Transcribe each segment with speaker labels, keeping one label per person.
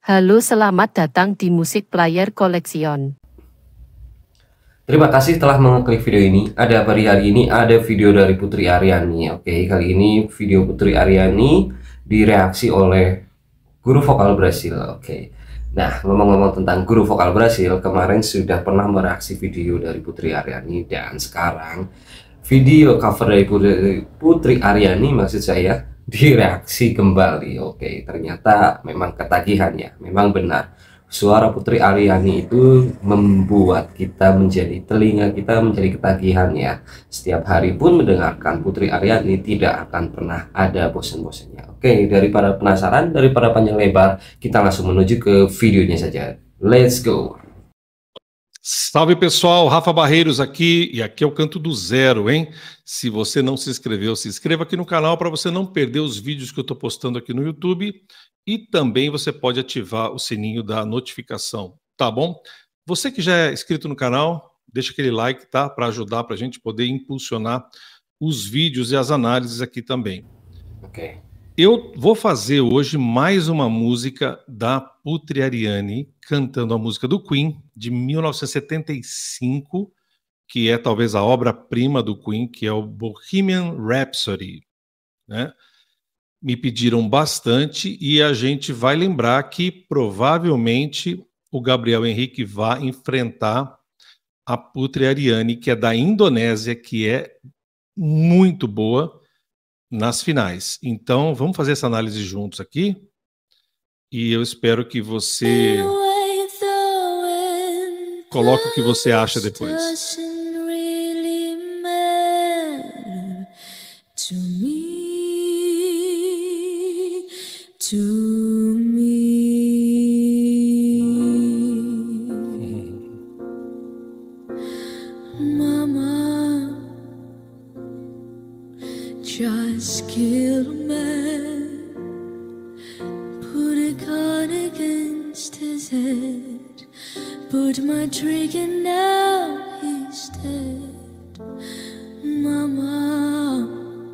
Speaker 1: Halo, selamat datang di Music Player Collection.
Speaker 2: Terima kasih telah mengklik video ini. Ada apa di hari ini? Ada video dari Putri Aryani. Oke, kali ini video Putri Aryani direaksi oleh guru vokal Brasil. Oke. Nah, ngomong-ngomong tentang guru vokal Brasil, kemarin sudah pernah mereaksi video dari Putri Aryani, dan sekarang video cover dari Putri Aryani, maksud saya, direaksi kembali. Oke, ternyata memang ketagihannya, memang benar. Suara Putri Aryani itu membuat telinga kita menjadi ketagihan ya. Setiap hari pun mendengarkan Putri Aryani tidak akan pernah ada bosan-bosannya. Oke, daripada penasaran, daripada panjang lebar, kita langsung menuju ke videonya saja. Let's go!
Speaker 3: Salve pessoal, Rafa Barreiros aqui, e aqui é o Canto do Zero, hein? Se você não se inscreveu, se inscreva aqui no canal para você não perder os vídeos que eu estou postando aqui no YouTube, e também você pode ativar o sininho da notificação, tá bom? Você que já é inscrito no canal, deixa aquele like, tá? Para ajudar para a gente poder impulsionar os vídeos e as análises aqui também.
Speaker 2: Ok.
Speaker 3: Eu vou fazer hoje mais uma música da Putri Aryani, cantando a música do Queen, de 1975, que é talvez a obra-prima do Queen, que é o Bohemian Rhapsody, né? Me pediram bastante e a gente vai lembrar que provavelmente o Gabriel Henrique vai enfrentar a Putri Aryani, que é da Indonésia, que é muito boa nas finais. Então, vamos fazer essa análise juntos aqui. E eu espero que você coloque o que você acha depois.
Speaker 4: Just kill a man, put a gun against his head, put my trigger, now he's dead. Mama,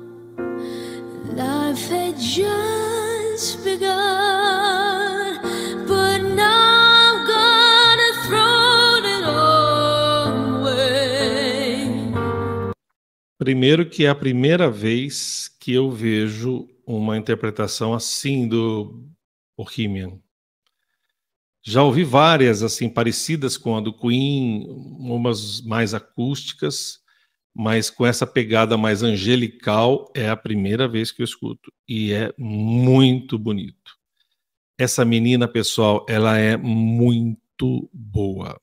Speaker 4: life had just begun, but now I'm gonna throw it all away.
Speaker 3: Primeiro que é a primeira vez que eu vejo uma interpretação assim do Bohemian. Já ouvi várias assim parecidas com a do Queen, umas mais acústicas, mas com essa pegada mais angelical é a primeira vez que eu escuto. E é muito bonito. Essa menina, pessoal, ela é muito boa.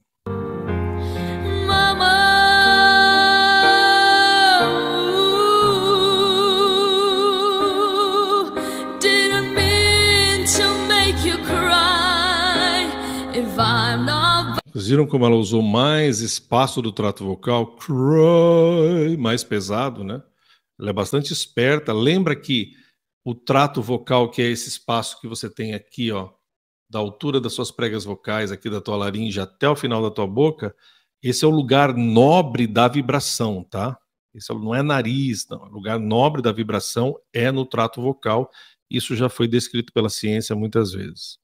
Speaker 3: Vocês viram como ela usou mais espaço do trato vocal? Cry, mais pesado, né? Ela é bastante esperta. Lembra que o trato vocal, que é esse espaço que você tem aqui, ó, da altura das suas pregas vocais, aqui da tua laringe até o final da tua boca, esse é o lugar nobre da vibração, tá? Esse não é nariz, não. O lugar nobre da vibração é no trato vocal. Isso já foi descrito pela ciência muitas vezes.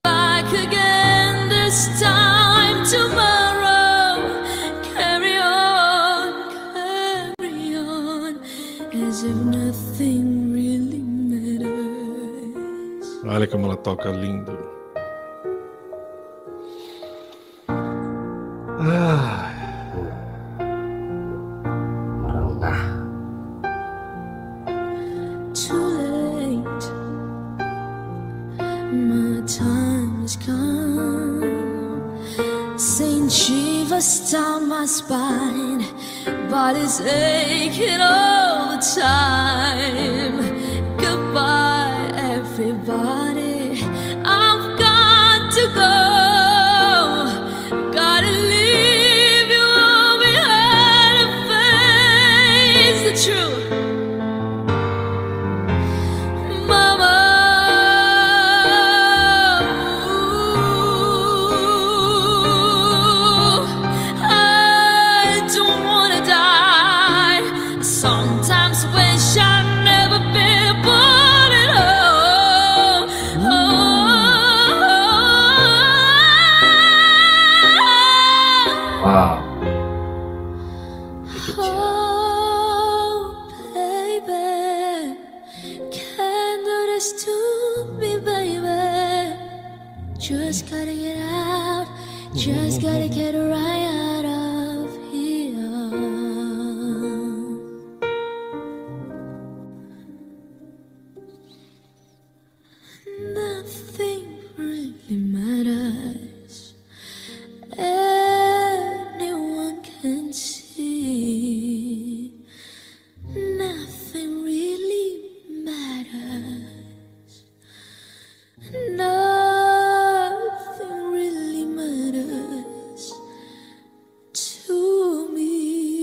Speaker 3: Olha como ela toca lindo.
Speaker 4: Too late, my time has come. Saint Shiva's down my spine, body's aching all the time. Goodbye, everybody, I've got to go. Gotta leave you all behind and face the truth. Mama, I don't wanna die. Sometimes wish I'd never been born at all. Just gotta get out, just gotta get right out of here. Nothing really matters. Anyone can see. Nothing really matters. Nothing really matters to me.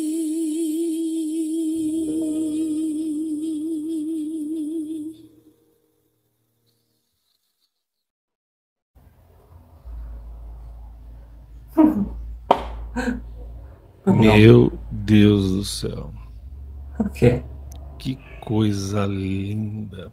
Speaker 3: Meu Deus do céu.
Speaker 2: Ok.
Speaker 3: Que coisa linda.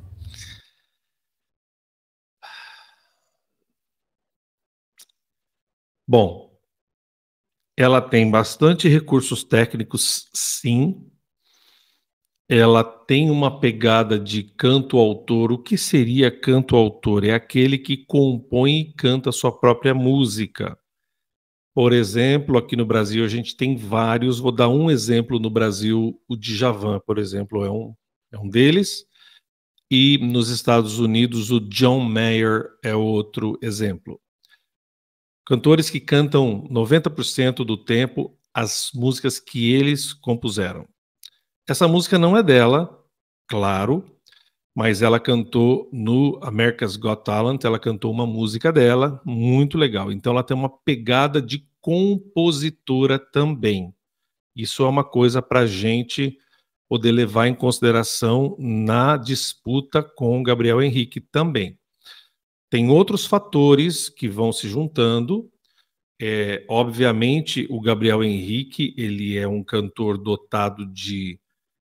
Speaker 3: Bom, ela tem bastante recursos técnicos, sim. Ela tem uma pegada de canto-autor. O que seria canto-autor? É aquele que compõe e canta sua própria música. Por exemplo, aqui no Brasil a gente tem vários. Vou dar um exemplo no Brasil, o Djavan, por exemplo, é um deles. E nos Estados Unidos o John Mayer é outro exemplo. Cantores que cantam 90% do tempo as músicas que eles compuseram. Essa música não é dela, claro, mas ela cantou no America's Got Talent, ela cantou uma música dela, muito legal. Então ela tem uma pegada de compositora também. Isso é uma coisa para a gente poder levar em consideração na disputa com o Gabriel Henrique também. Tem outros fatores que vão se juntando. Obviamente, o Gabriel Henrique, ele é um cantor dotado de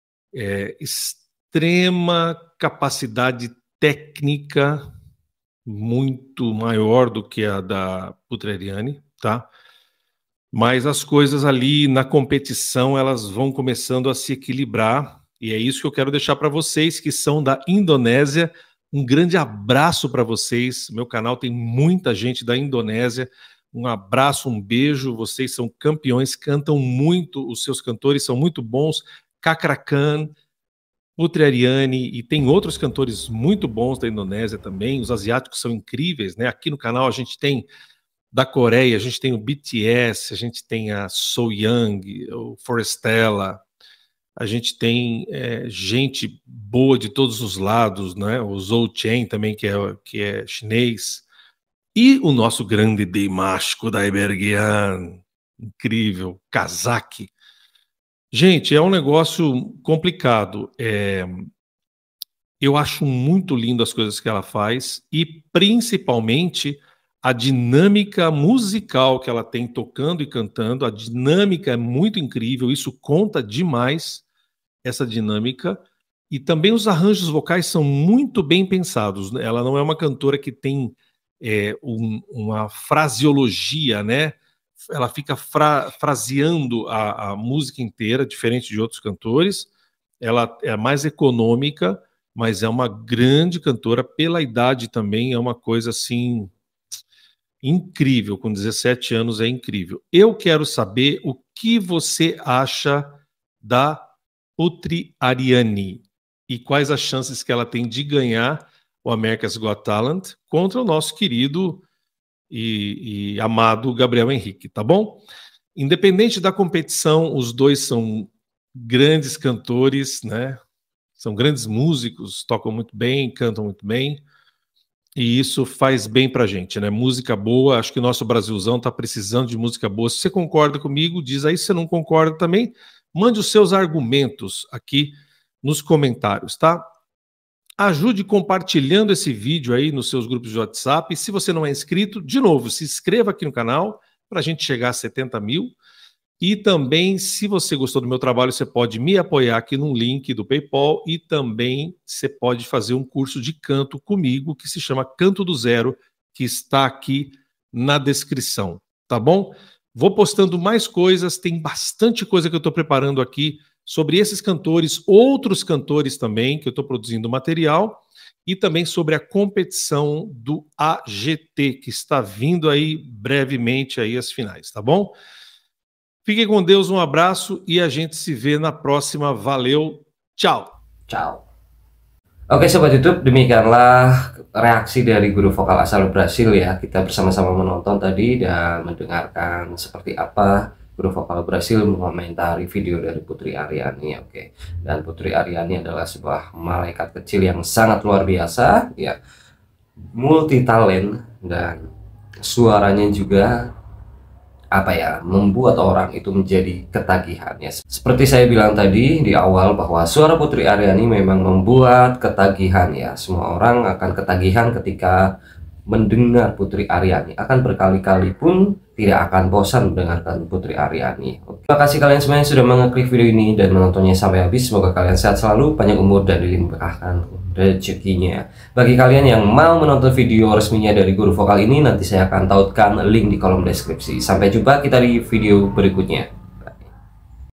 Speaker 3: extrema capacidade técnica, muito maior do que a da Putri Ariane, tá? Mas as coisas ali na competição, elas vão começando a se equilibrar, e é isso que eu quero deixar para vocês que são da Indonésia. Um grande abraço para vocês. Meu canal tem muita gente da Indonésia. Um abraço, um beijo. Vocês são campeões, cantam muito, os seus cantores são muito bons. Kakrakan, Putri Ariane, e tem outros cantores muito bons da Indonésia também. Os asiáticos são incríveis, né? Aqui no canal a gente tem da Coreia, a gente tem o BTS, a gente tem a Soyoung, o Forestella, a gente tem gente boa de todos os lados, né? O Zhou Chen também, que é chinês. E o nosso grande Dimash Kudaibergen, incrível, cazaque. Gente, é um negócio complicado. Eu acho muito lindo as coisas que ela faz e principalmente a dinâmica musical que ela tem tocando e cantando. A dinâmica é muito incrível, isso conta demais, essa dinâmica. E também os arranjos vocais são muito bem pensados. Ela não é uma cantora que tem uma fraseologia, né? Ela fica fraseando a música inteira, diferente de outros cantores. Ela é mais econômica, mas é uma grande cantora. Pela idade também é uma coisa assim incrível. Com 17 anos é incrível. Eu quero saber o que você acha da Putri Ariane e quais as chances que ela tem de ganhar o America's Got Talent contra o nosso querido e amado Gabriel Henrique, tá bom? Independente da competição, os dois são grandes cantores, né? São grandes músicos, tocam muito bem, cantam muito bem, e isso faz bem pra gente, né? Música boa, acho que o nosso Brasilzão tá precisando de música boa. Se você concorda comigo, diz aí. Se você não concorda também, mande os seus argumentos aqui nos comentários, tá? Ajude compartilhando esse vídeo aí nos seus grupos de WhatsApp. E se você não é inscrito, de novo, se inscreva aqui no canal para a gente chegar a 70 mil. E também, se você gostou do meu trabalho, você pode me apoiar aqui no link do PayPal e também você pode fazer um curso de canto comigo que se chama Canto do Zero, que está aqui na descrição, tá bom? Vou postando mais coisas, tem bastante coisa que eu estou preparando aqui sobre esses cantores, outros cantores também, que eu estou produzindo material, e também sobre a competição do AGT, que está vindo aí brevemente aí as finais, tá bom? Fiquem com Deus, um abraço e a gente se vê na próxima. Valeu, tchau!
Speaker 2: Ciao. Oke Sobat YouTube, demikianlah reaksi dari guru vokal asal Brasil ya. Kita bersama-sama menonton tadi dan mendengarkan seperti apa guru vokal Brasil mengomentari video dari Putri Aryani. Oke. Dan Putri Aryani adalah sebuah malaikat kecil yang sangat luar biasa ya. Multi talent dan suaranya juga membuat orang itu menjadi ketagihan ya. Seperti saya bilang tadi di awal bahwa suara Putri Aryani memang membuat ketagihan ya. Semua orang akan ketagihan ketika mendengar Putri Aryani, akan berkali-kali pun tidak akan bosan mendengarkan Putri Aryani. Terima kasih kalian semua yang sudah mengeklik video ini dan menontonnya sampai habis. Semoga kalian sehat selalu, panjang umur dan dilimpahkan rezekinya. Bagi kalian yang mau menonton video resminya dari guru vokal ini, nanti saya akan tautkan link di kolom deskripsi. Sampai jumpa kita di video berikutnya.